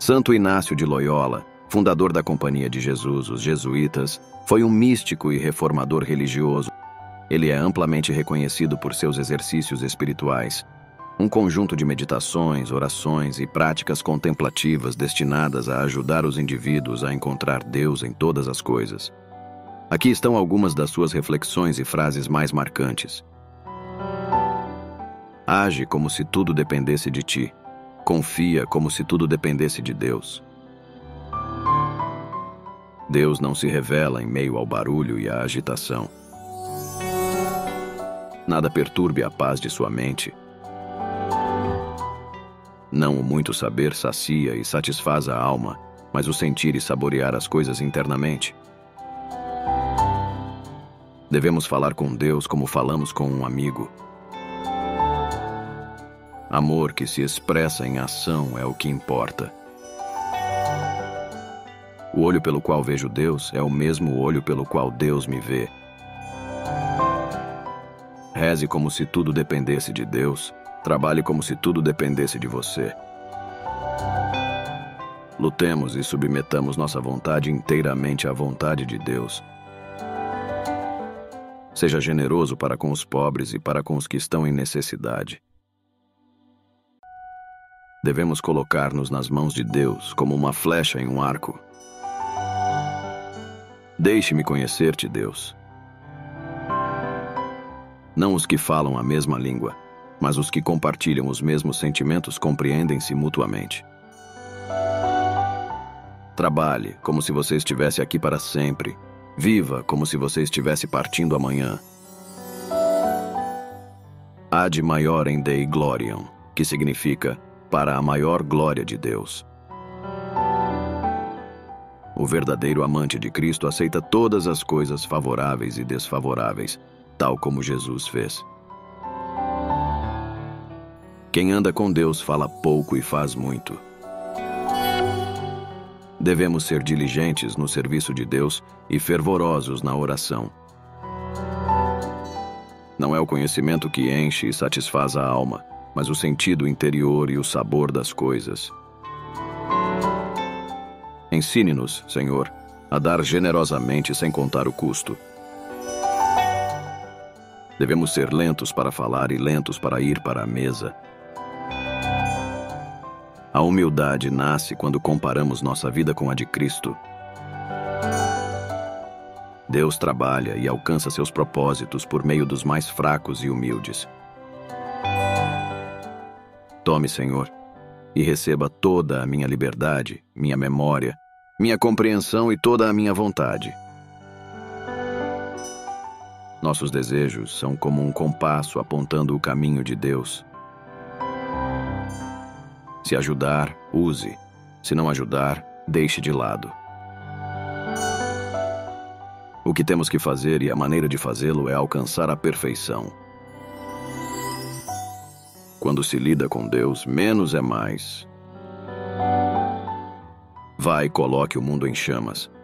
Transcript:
Santo Inácio de Loyola, fundador da Companhia de Jesus, os jesuítas, foi um místico e reformador religioso. Ele é amplamente reconhecido por seus exercícios espirituais, um conjunto de meditações, orações e práticas contemplativas destinadas a ajudar os indivíduos a encontrar Deus em todas as coisas. Aqui estão algumas das suas reflexões e frases mais marcantes. Age como se tudo dependesse de ti. Confia como se tudo dependesse de Deus. Deus não se revela em meio ao barulho e à agitação. Nada perturbe a paz de sua mente. Não o muito saber sacia e satisfaz a alma, mas o sentir e saborear as coisas internamente. Devemos falar com Deus como falamos com um amigo. Amor que se expressa em ação é o que importa. O olho pelo qual vejo Deus é o mesmo olho pelo qual Deus me vê. Reze como se tudo dependesse de Deus. Trabalhe como se tudo dependesse de você. Lutemos e submetamos nossa vontade inteiramente à vontade de Deus. Seja generoso para com os pobres e para com os que estão em necessidade. Devemos colocar-nos nas mãos de Deus como uma flecha em um arco. Deixe-me conhecer-te, Deus. Não os que falam a mesma língua, mas os que compartilham os mesmos sentimentos compreendem-se mutuamente. Trabalhe como se você estivesse aqui para sempre. Viva como se você estivesse partindo amanhã. Ad maiorem Dei gloriam, que significa para a maior glória de Deus. O verdadeiro amante de Cristo aceita todas as coisas favoráveis e desfavoráveis, tal como Jesus fez. Quem anda com Deus fala pouco e faz muito. Devemos ser diligentes no serviço de Deus e fervorosos na oração. Não é o conhecimento que enche e satisfaz a alma, mas o sentido interior e o sabor das coisas. Ensine-nos, Senhor, a dar generosamente sem contar o custo. Devemos ser lentos para falar e lentos para ir para a mesa. A humildade nasce quando comparamos nossa vida com a de Cristo. Deus trabalha e alcança seus propósitos por meio dos mais fracos e humildes. Tome, Senhor, e receba toda a minha liberdade, minha memória, minha compreensão e toda a minha vontade. Nossos desejos são como um compasso apontando o caminho de Deus. Se ajudar, use. Se não ajudar, deixe de lado. O que temos que fazer e a maneira de fazê-lo é alcançar a perfeição. Quando se lida com Deus, menos é mais. Vai e coloque o mundo em chamas.